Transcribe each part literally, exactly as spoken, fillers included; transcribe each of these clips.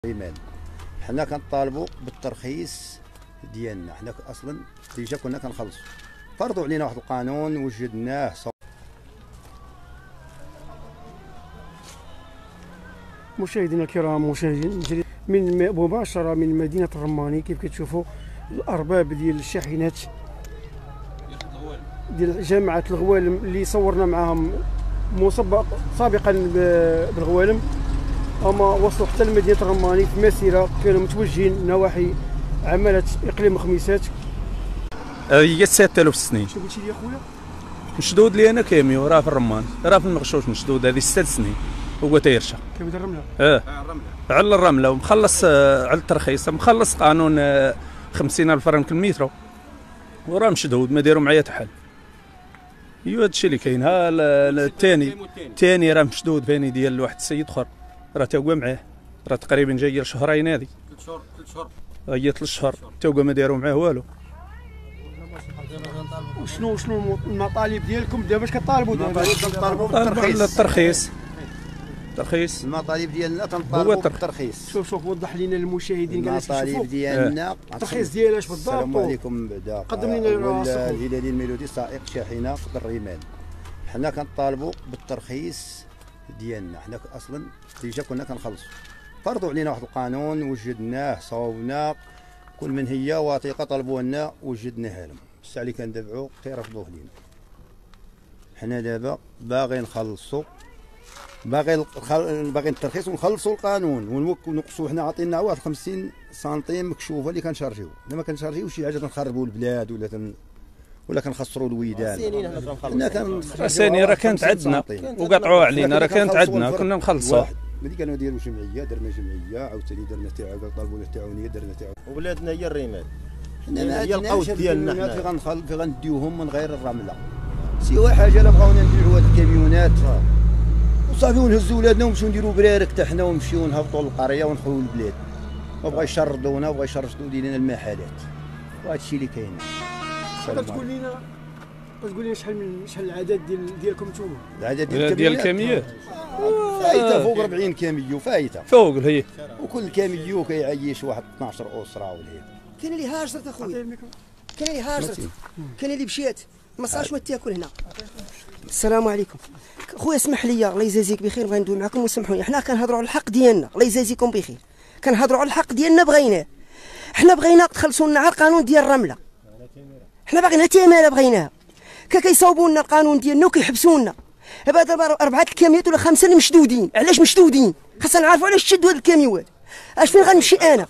ايمان حنا كنطالبوا بالترخيص ديالنا. حنا اصلا ديجا كنا كنخلصوا، فرضوا علينا واحد القانون وجدناه. مشاهدينا الكرام، مشاهدين من مباشره من مدينه الرماني، كيف كتشوفوا الارباب ديال الشاحنات ديال جامعه الغوالم اللي صورنا معاهم مسبق سابقا بالغوالم، هما وصلوا حتى لمدينه الرماني في مسيره، كانوا متوجهين نواحي عماله اقليم خميسات. هي ستة آلاف سنين. شنو قلتي لي يا خويا؟ مشدود لي انا كاميو، راه في الرمان، راه في المغشوش مشدود، هذه ست سنين هو تيرشا. كبد الرمله؟ اه الرمله، على الرمله، ومخلص آه على الترخيص، مخلص قانون آه خمسين ألف فرنك المترو، وراه مشدود ما داروا معايا حتى حل. ايوا هادشي اللي كاين. ها الثاني الثاني راه مشدود ثاني ديال واحد السيد اخر، راه تاوقع معاه، راه تقريبا جايه لشهرين هذه. ثلاث شهور ثلاث شهور هي ثلاث شهور تاوقع ما داروا معاه والو. وشنو شنو المطالب ديالكم دابا؟ اش كطالبوا دابا؟ كنطالبوا بالترخيص. الترخيص الترخيص المطالب ديالنا كنطالبوا بالترخيص. شوف شوف وضح لنا المشاهدين كاع كيشوفوا المطالب ديالنا. الترخيص ديال اش بالضبط؟ السلام عليكم. بعدا قدم لنا راسك. الهلالي الميلودي، سائق شاحنه قدر الرمال. حنا كنطالبوا بالترخيص ديالنا. حنا اصلا ديجا كنا كنخلصوا، فرضوا علينا واحد القانون وجدناه، صوبنا كل من هي وثيقه طلبوا لنا وجدناها لهم. الساعه اللي كندفعوا تيرفضوه لينا. حنا دابا باغي نخلصوا، باغي باغي الترخيص ونخلصوا القانون، ونقصوا. حنا عاطينا واحد خمسين سنتيم مكشوفه اللي كنشارجيو. حنا ما كنشارجيوش شي حاجه تنخربوا البلاد ولا تن ولا كنخسروا الويدان. حنا كنخلصوا ثاني راه كانت عندنا وقطعوها علينا، راه كانت عندنا كنا نخلصوها. ملي كانوا يديروا جمعيه درنا جمعيه، عاوتاني درنا تاع طلبوا لنا التعاونيه درنا تاع وبلادنا هي الرمال. حنا ما هي القوت ديالنا حنا في غنخل في غنديوهم من غير الرمله. سوا حاجه لا بغاونا نبيعوا هاد الكاميونات وصافي ونهزوا ولادنا ونمشيو نديروا برارك حتى حنا ونمشيو نهبطوا للقريه وندخلوا للبلاد. ما بغا يشردونا وبغا يشردوا لينا المحلات، وهذا الشيء اللي كاين. تقدر تقول لنا تقول لنا شحال من شحال العدد ديال ديالكم نتوما؟ العدد ديال ديال الكاميات فايته فوق أربعين كاميو، فايته فوق هي. وكل كاميو كيعيش واحد اثناش اسره ولا هيك. كاين اللي هاجرت اخويا، كاين اللي هاجرت، كاين اللي مشات ما صارش ما تاكل هنا. السلام عليكم خويا، اسمح لي الله يجازيك بخير، بغا ندوي معكم وسمحوني. حنا كنهضروا على الحق ديالنا، الله يجازيكم بخير، كنهضروا على الحق ديالنا، بغيناه. حنا بغينا تخلصوا لنا على القانون ديال الرمله، حنا باغينها تماله، بغيناها. كا كيصاوبوا لنا القانون ديالنا وكيحبسونا. دابا دابا اربعه الكاميات ولا خمسه اللي مشدودين. علاش مشدودين؟ خاصنا نعرفوا علاش شدوا هاد الكاميوات. اش فين غنمشي انا؟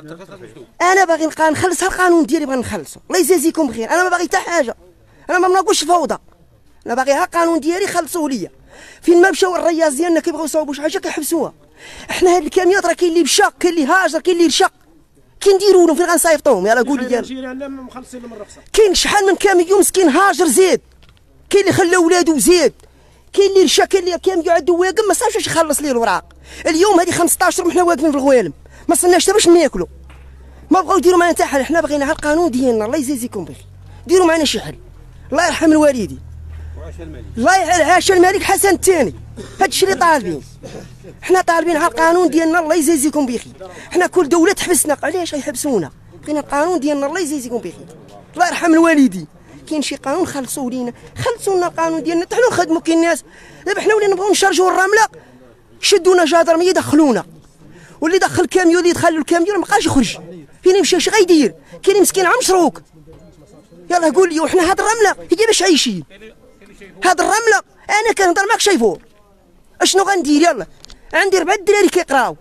انا باغي نبقى نخلص القانون ديالي، باغي نخلصو. الله يجازيكم بخير، انا ما باغي حتى حاجه، انا ما مناقوش فوضى، انا باغي ها القانون ديالي خلصوه ليا. فين ما مشاو الرياض ديالنا كيبغيو يصاوبوا شي حاجه كيحبسوها. احنا هاد الكاميات راه كاين اللي مشى، كاين اللي هاجر، كاين اللي رشق، كي نديروا لهم؟ فين غنصيفطوهم؟ يلاه قول لي. جيراننا مخلصين من الرخصه. كاين شحال من كاميو مسكين هاجر زيد، كاين اللي خلى ولادو زيد، كاين اللي رشا، كاين اللي كاميو عنده واقم ما صافش باش يخلص ليه الوراق. اليوم هذه خمسطاش يوم حنا واقفين في الغوالم، ما صرناش حتى باش ناكلوا. ما بغاو يديروا معنا حتى حل. حنا بغينا على القانون ديالنا، الله يجازيكم بخير، ديروا معنا شي حل. الله يرحم الوالدين، الله يعاش الملك حسن الثاني. هذا الشيء اللي طالبين، حنا طالبين على القانون ديالنا، الله يجازيكم بخير. حنا كل دوله تحبسنا، علاش غيحبسونا؟ بغينا القانون ديالنا، الله يجازيكم بخير، الله يرحم الوالدين. كاين شي قانون خلصوا لينا، خلصوا لنا القانون ديالنا حتى حنا نخدموا. كاين الناس دابا حنا ولينا نبغيو نشارجوا الرمله، شدونا جدرميه يدخلونا، واللي دخل كاميو اللي دخل الكاميو ما بقاش يخرج. فين يمشي اش غيدير؟ كاين مسكين عم مشروك. يلاه قول لي، وحنا هاد الرمله هي باش عايشين. هاد الرمله انا كنهضر معاك شايفور، اشنو غندير؟ يلا عندي ربعه الدراري كيقراو،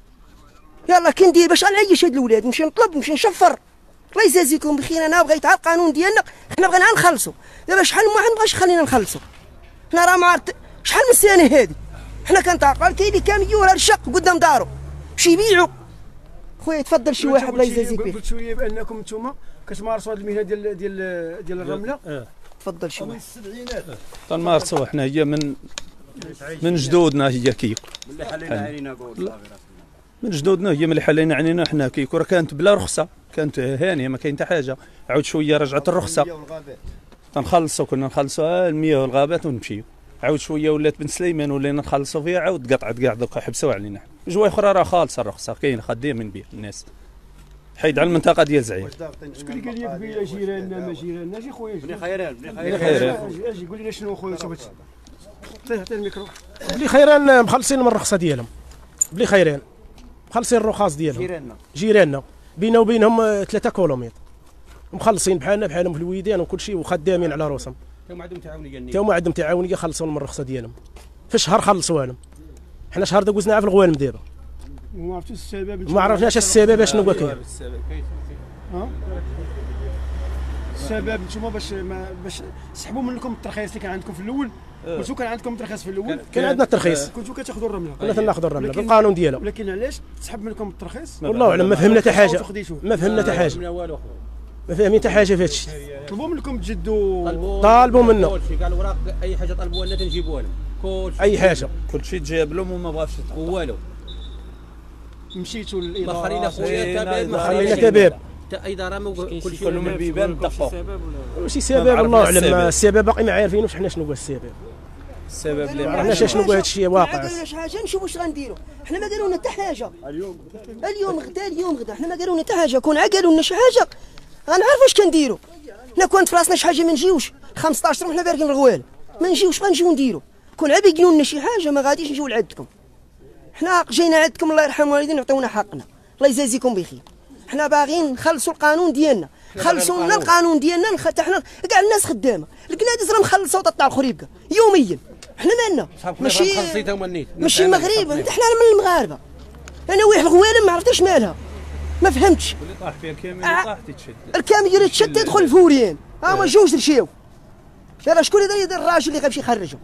يلا كندير باش نعيش هاد الاولاد، نمشي نطلب، نمشي نشفر. الله يجازيكم بخير، انا بغيت على القانون ديالنا، حنا بغينا نخلصوا. دابا شحال من واحد مابغاش يخلينا نخلصوا. حنا راه ما عرفت شحال من سنه هادي حنا كنتعقل. كاين اللي كاميو راه الشق قدام دارو باش يبيعوا. خويا تفضل شي واحد الله يجازيك بخير. قلت شويه بانكم نتوما كتمارسوا هذه المهنه ديال ديال ديال الرمله. اه تفضل شي واحد. تنمارسوا حنا، هي من من جدودنا، هي كيك من اللي حلينا علينا قول من جدودنا، هي من اللي حلينا علينا حنا كيك. راه كانت بلا رخصه، كانت هانيه، ما كاين حتى حاجه. عاود شويه رجعت الرخصه، تنخلصوا، كنا نخلصوا المياه والغابات ونمشيو. عاود شويه ولات بن سليمان ولينا نخلصوا فيها، عاود قطعت كاع دوكا حبسوا علينا. جواي اخرى راه خالصه الرخصه كاين خدامين بها الناس حيد على المنطقه ديال زعير. شكون اللي قال لك بلي جيراننا ما جيراننا اجي خويا بلي خيران بلي خيران اجي اجي قول لنا شنو خويا شوف هادشي. عطيه عطيه الميكرو. بلي خيران مخلصين من الرخصه ديالهم بلي خيران مخلصين الرخص ديالهم جيراننا جيراننا بيننا وبينهم ثلاثة كيلومتر مخلصين بحالنا بحالهم في الويدان وكل شيء وخدامين على روسهم تاهما عندهم تعاونيه تاهما عندهم تعاونيه خلصوا من الرخصه ديالهم في شهر خلصوها لهم. حنا شهر دوزناها في الغوالم دابا ما عرفتوش السبب ما عرفناش السبب شنو كاين. ها السبب نتوما باش ما باش سحبوا منكم الترخيص اللي كان عندكم في الاول. قلتوا كان عندكم الترخيص في الاول كان عندنا الترخيص كنتوا كتاخذوا الرمله كنا تناخذوا الرمله بالقانون ديالها ولكن علاش تسحب منكم الترخيص؟ والله اعلم ما فهمنا حتى حاجه ما فهمنا حتى حاجه ما فاهمين حتى حاجه في هذا الشيء. طلبوا منكم تجدوا طالبوا منا قال الوراق اي حاجه طلبوها لنا تنجيبوها لهم كلشي اي حاجه كل شيء تجاب لهم وما بغاش والو مشيتوا ما للاداره خلينا خويا تباب ما خلينا تباب حتى اداره ما كل شيء كلهم البيبان دقوا. ماشي سبب الله اعلم السبب باقي ما عارفينوش حنا شنو هو السبب. السبب اللي ما عرفناش شنو هو هذا الشيء واقع. ما قالوا لناش حاجه نشوفوا واش غنديروا. حنا ما قالوا لنا حتى حاجه اليوم اليوم غدا اليوم غدا حنا ما قالوا لنا حتى حاجه. كون عا قالوا لنا شي حاجه غنعرفوا واش كنديروا. حنا كنت في راسنا شي حاجه ما نجيوش خمسطاش يوم حنا باركين في الغوالم ما نجيوش غنجيو نديروا. كون عا بيقولوا لنا شي حاجه ما غاديش نجيو لعندكم. حنا جينا عندكم الله يرحم والدينا يعطيونا حقنا الله يجازيكم بخير. حنا باغيين نخلصوا القانون ديالنا خلصوا لنا القانون ديالنا حتى حنا كاع الناس خدامه الكنادس راه مخلصه وتطلع الخريبكه يوميا. حنا مالنا ماشي ماشي المغرب حنا من المغاربه. انا واحد الغوالم ما عرفتش مالها ما فهمتش. اللي طاح فيها الكامل اللي طاح تتشد الكامل يتشد يدخل الفوريين ها ما جوج رشاو. راه شكون اللي يدير الراجل اللي غيمشي يخرجهم؟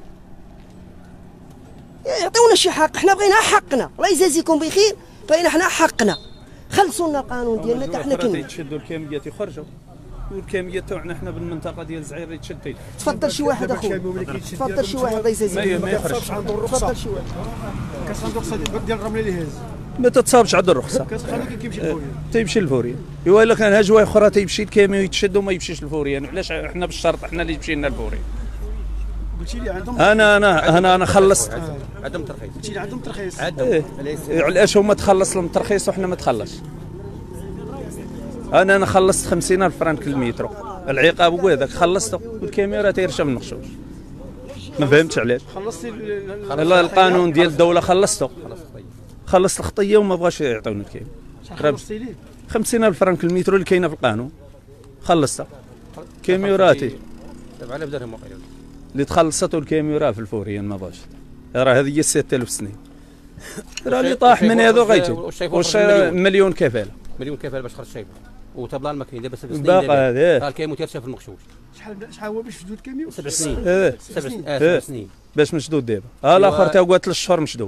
يعطيونا شي حق. حنا بغينا حقنا الله يجازيكم بخير. بغينا حنا حقنا خلصوا لنا القانون ديالنا حتى حنا كنا يتشدوا الكاميات يخرجوا والكاميات تاعنا حنا بالمنطقه ديال زعير يتشد. تفضل شي واحد اخويا تفضل شي واحد الله يجازيك ما يخرجش عنده الرخصه تفضل شي واحد كاس عنده الرخصه ديال الرمله اللي هاز ما تتصابش عند الرخصه كتخليك كيمشي الفوريين تيمشي الفوريين. ايوا الا كان ها جوايه اخرى تيمشي الكاميو يتشد وما يمشيش الفوريين. علاش حنا بالشرط حنا اللي يمشي لنا الفوريين. قلتي لي عندهم انا انا انا انا خلصت عندهم ترخيص قلتي لي عندهم ترخيص إيه. علاش هما تخلص لهم الترخيص وحنا ما تخلصش. انا انا خلصت خمسين ألف فرنك المترو العقاب هو هذاك خلصته والكاميرا تيرشم النقشوش ما فهمتش علاش. خلصتي والله القانون ديال الدوله خلصته خلصت الخطيه وما بغاش يعطيونا الكاميرا. خلصتي ليه خمسين ألف فرنك المترو اللي كاينه في القانون خلصتها. كاميراتي سبعة آلاف درهم وقيلا اللي تخلصته الكاميرا في الفوريين ما بغاش. راه هذه هي ستة آلاف سنين راه اللي طاح من هذا غيجي واش مليون كفاله مليون كفاله باش خرج شايبه وتبلان ما كاين دابا سبع سنين باقي هذا راه الكاميو تيرشا في المغشوش. شحال شحال هو باش تجدوا الكاميو سبع سنين ايه سبع سنين اه إيه. سبع سنين باش مشدود دابا. ها الاخر تا هو ثلاث شهور مشدود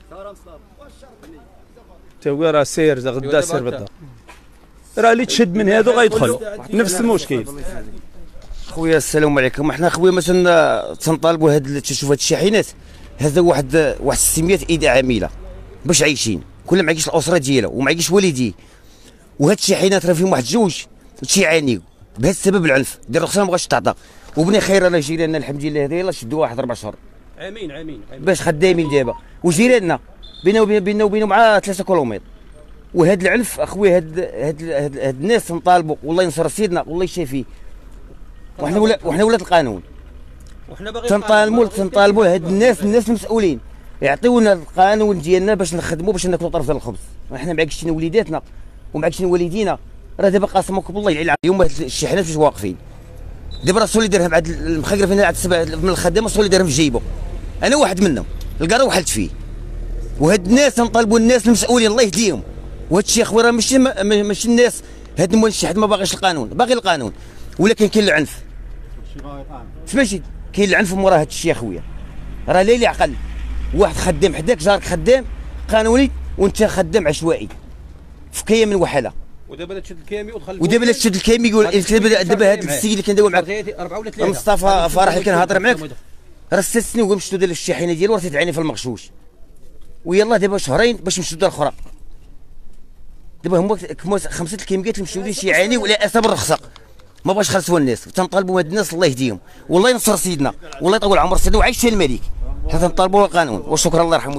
تا هو راه سير غدا سير بالدار. راه اللي تشد من هذا غيدخل نفس المشكل. خويا السلام عليكم. احنا خويا مثلا تنطالبوا هاد تشوف هاد الشاحنات هذا واحد واحد ستمية ايد عامله باش عايشين كل ما عايش الاسره ديالها وما عايش والديه. وهاد الشاحنات راه فيهم واحد جوج تيعانيو بهذا السبب العنف ديال الرخصه ما بغاش تعطى. وبني خير الله جيراننا الحمد لله هذا يلاه شدوا واحد اربع شهور عامين عامين باش خدامين دابا وجيراننا بيننا وبين بيننا وبينهم مع ثلاثة كيلومتر. وهذا العنف اخويا هاد هاد هاد, هاد الناس تنطالبوا والله ينصر سيدنا والله يشافيه. وحنا ولا وحنا ولاد القانون وحنا باغيين تنطالبوا تنطالبوا هاد الناس الناس المسؤولين يعطيونا القانون ديالنا باش نخدموا باش ناكلوا طرف الخبز. حنا معكشين وليداتنا ومعكشين والدينا. راه دابا قاسمكم بالله يعلى اليوم الشحنات فاش واقفين دابا راه سولي درهم عاد المخرفين عاد سبع من الخدامه سولي درهم في جيبه. انا واحد منهم الكارو وحلت فيه. وهاد الناس تنطالبوا الناس المسؤولين الله يهديهم. وهاد الشيء اخويا راه ماشي ماشي الناس هاد مول الشحن ما باغيش القانون باغي القانون ولكن كاين العنف. ماشي كاين العنف مورا هاد الشيء اخويا. راه ليلي عقل واحد خدام حداك جارك خدام قانوني وانت خدام عشوائي في كيا من وحاله. ودابا تشد الكامي ودخل ودابا لا تشد الكامي يقول دابا دابا هذا السيد اللي كندوي معاك أربعة ولا ثلاثة مصطفى فرح اللي كنهضر معاك راه ست سنين وهو مشدود ديال الشاحنه ديالو راه تتعاني في المغشوش. ويلا دابا شهرين باش نشدوا الاخرى. دابا هما خمسه الكيميات اللي مشدودين شي يعاني ولا اسباب الرخصه ما بغاش يخلصوا الناس. تنطالبوا هاد الناس الله يهديهم والله ينصر سيدنا والله يطول عمر سيدنا وعايش الملك. حنا تنطالبوا القانون وشكرا الله يرحم والديك.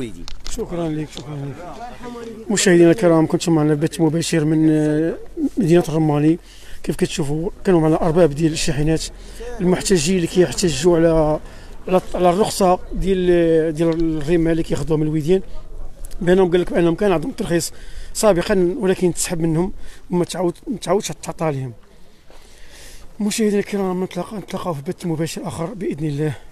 شكرا لك شكرا لك. مشاهدينا الكرام، كنتم معنا في بث مباشر من مدينه الرماني. كيف كتشوفوا كانوا معنا ارباب ديال الشاحنات المحتجين اللي كيحتجوا على على الرخصه ديال ديال الرمال اللي كياخذوها من الويديان، بانهم قال لك بانهم كان عندهم ترخيص سابقا ولكن تسحب منهم وما تعاود ما تعاودش تعطى لهم. مشاهدينا الكرام، نتلاقاو في بث مباشر اخر باذن الله.